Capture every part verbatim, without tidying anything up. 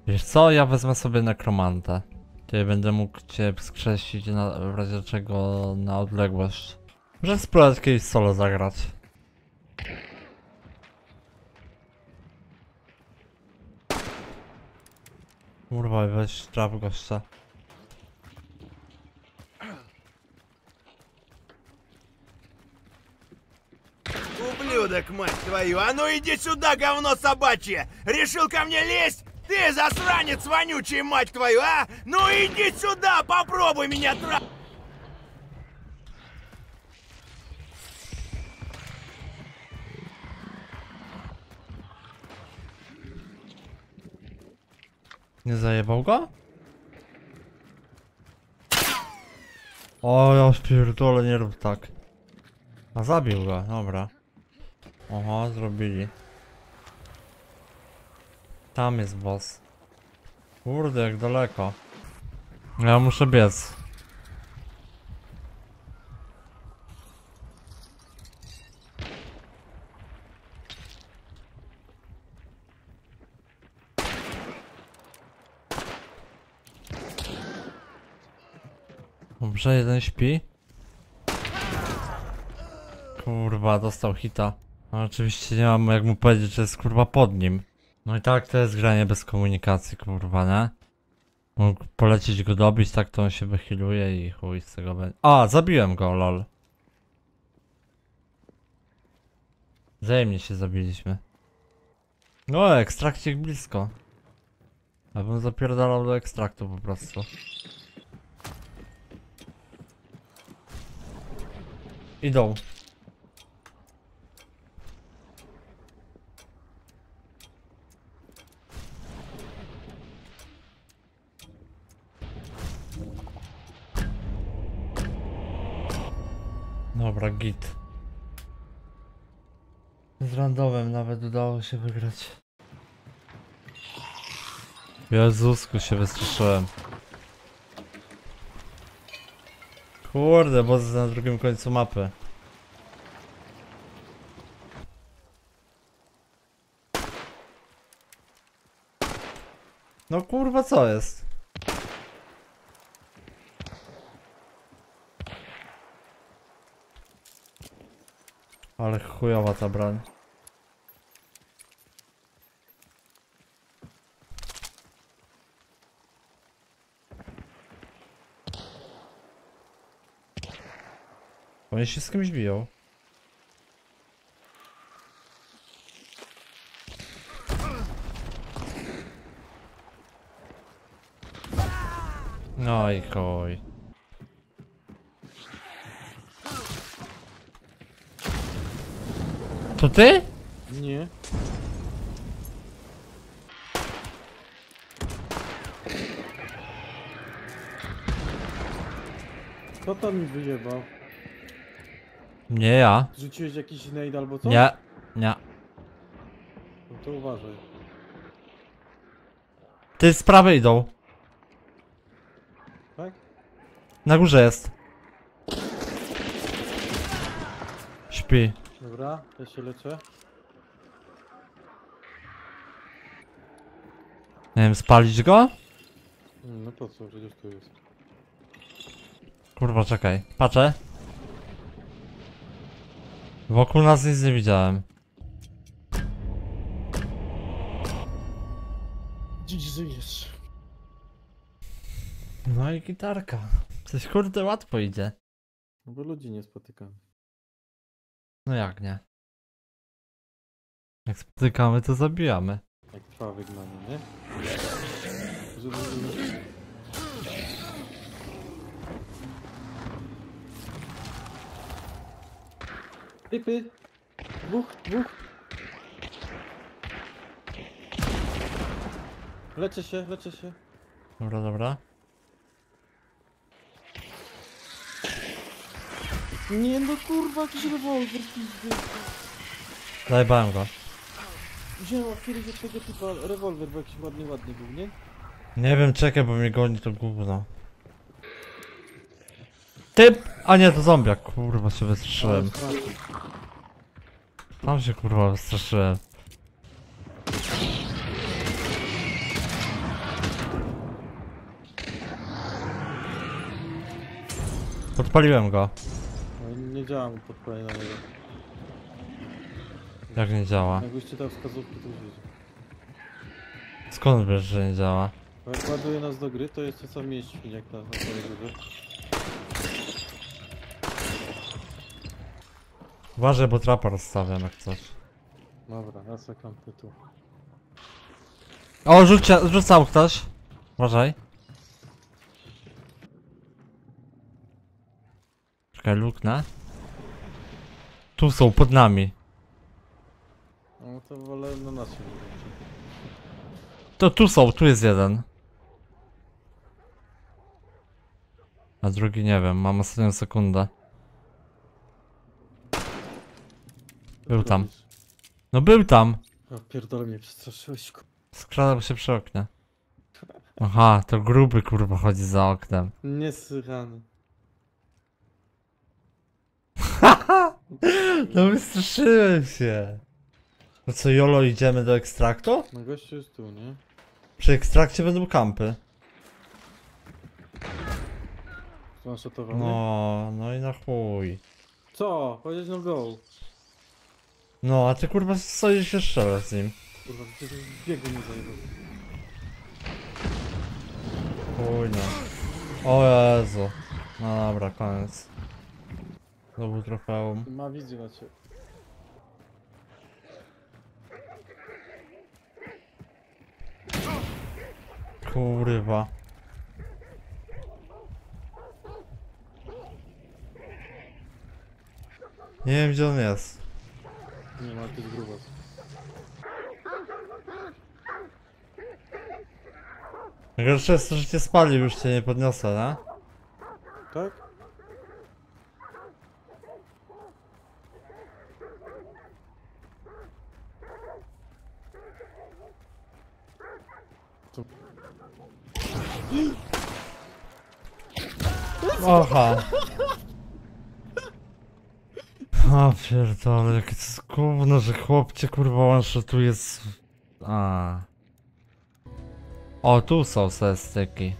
Wiesz co, ja wezmę sobie nekromantę. Czyli będę mógł cię skrzesić na, w razie czego na odległość. Muszę spróbować kiedyś solo zagrać. Kurwa, weź traf gościa. Ублюдок, мать твою! А ну иди сюда, говно собачье! Решил ко мне лезть? Ты засранец вонючий, мать твою, а? Ну иди сюда, попробуй меня тра... Nie zajebał go? O, ja pierdolę, nie rób tak. A zabił go, dobra. Oho, zrobili. Tam jest boss. Kurde, jak daleko. Ja muszę biec. Dobrze, jeden śpi. Kurwa, dostał hita. No, oczywiście nie mam jak mu powiedzieć, że jest kurwa pod nim. No i tak to jest granie bez komunikacji, kurwa, nie? Mógł polecieć go dobić, tak to on się wychiluje i chuj z tego będzie. A, zabiłem go, lol. Wzajemnie się zabiliśmy. No, ekstrakcik blisko. Ja bym zapierdalał do ekstraktu po prostu. Idą. Dobra, git. Z randomem nawet udało się wygrać. Jezusku, się wystraszyłem. Kurde, bo jest na drugim końcu mapy. No kurwa, co jest? Ale chujowa ta broń. Oni się z kimś biją. No i chuj. To ty? Nie. Kto to mi wyjebał? Nie ja. Rzuciłeś jakiś nade albo co? Nie. Nie. No to uważaj. Ty z prawej idą. Tak? Na górze jest. Śpi. Dobra, ja się leczę. Nie wiem, spalić go? No po co, przecież tu jest. Kurwa, czekaj. Patrzę. Wokół nas nic nie widziałem. Dziś żyjesz. No i gitarka. Coś kurde łatwo idzie. No bo ludzi nie spotykam. No jak nie? Jak spotykamy, to zabijamy. Jak trwa wygnanie, nie? Żeby... Typy! Dwóch, dwóch! Leczę się, leczę się. Dobra, dobra. Nie no kurwa, jakiś rewolwer pizdy. Zajebałem go. Wziąłem kiedyś od tego typa rewolwer, bo jakiś ładny, ładny był, nie? Nie wiem, czekaj, bo mnie goni to gówno. Typ! A nie, to zombiak. Kurwa, się wystraszyłem. Tam się kurwa wystraszyłem. Podpaliłem go. No, nie działa mu podpalenie na niego. Jak nie działa? Jakbyś czytał wskazówki, to już wiedzie. Skąd wiesz, że nie działa? Bo jak ładuje nas do gry, to jest to sam mieść jak na, na całej górze. Uważaj, bo trapa rozstawiam jak coś. Dobra, ja sobie kampy tu. O, rzucia, rzucał ktoś. Uważaj. Czekaj, luknę. Tu są, pod nami. No to wolę na nas się wybrać. To tu są, tu jest jeden. A drugi nie wiem, mam ostatnią sekundę. Był tam. No był tam. O, pierdolę mnie przestraszyłeś, ku... Skradał się przy oknie. Aha, to gruby kurwa chodzi za oknem. Niesłychany. No wystraszyłem się. No co, Jolo, idziemy do ekstraktu? No gościu jest tu, nie? Przy ekstrakcie będą kampy. Zwanshotowanie? No, no i na chuj. Co? Powiedzieć no go. No, a ty kurwa stoisz się strzelasz z nim. Kurwa, przecież w biegu nie zajebał. Chuj no. O Jezu. No dobra, koniec. Znowu trofeum. Ma wizję na ciebie. Kurwa. Nie wiem gdzie on jest. Nie ma, to jest grubas. Najgorsze jest to, że cię spalił, już cię nie podniosę, nie? Tak? Oha. O pierdolę, jakie to jest gówno, że chłopcie kurwa łączy tu jest... A. O, tu są se styki.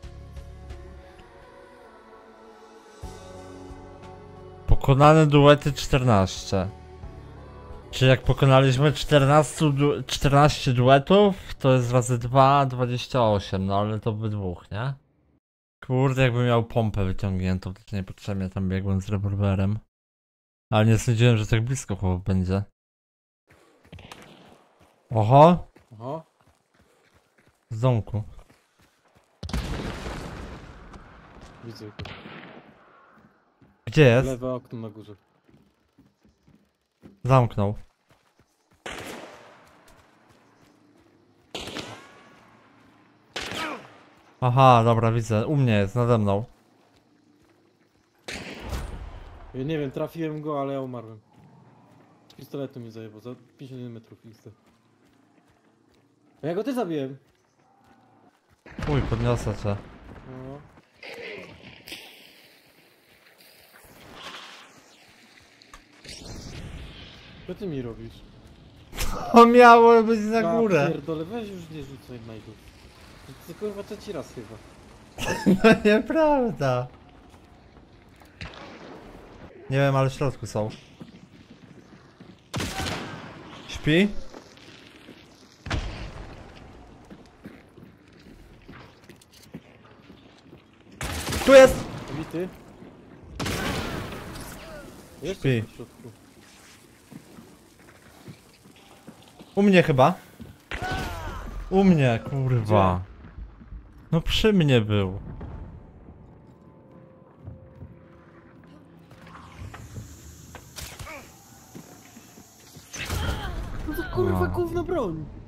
Pokonane duety czternaście. Czy jak pokonaliśmy czternaście, du czternaście duetów, to jest razy dwa, dwadzieścia osiem, no ale to by dwóch, nie? Kurde, jakbym miał pompę wyciągniętą, to niepotrzebnie tam biegłem z rewolwerem. Ale nie sądziłem, że tak blisko chłop będzie. Oho! Aha. Z domku. Widzę go. Gdzie jest? Lewe okno na górze. Zamknął. Aha, dobra, widzę. U mnie jest, nade mną. Ja nie wiem, trafiłem go, ale ja umarłem. Z pistoletu mnie zajebał, za pięćdziesiąt metrów X D. A ja go ty zabiłem! Uj, podniosę cię. No. Co ty mi robisz? O, miało być na Ja górę. pierdolę, weź już nie rzucaj najdów. To kurwa trzeci raz chyba. No nieprawda. Nie wiem, ale w środku są. Śpi? Tu jest! Bity? Jeszcze Śpi. w środku. U mnie chyba. U mnie, kurwa. No przy mnie był. No to kurwa A. gówno broń!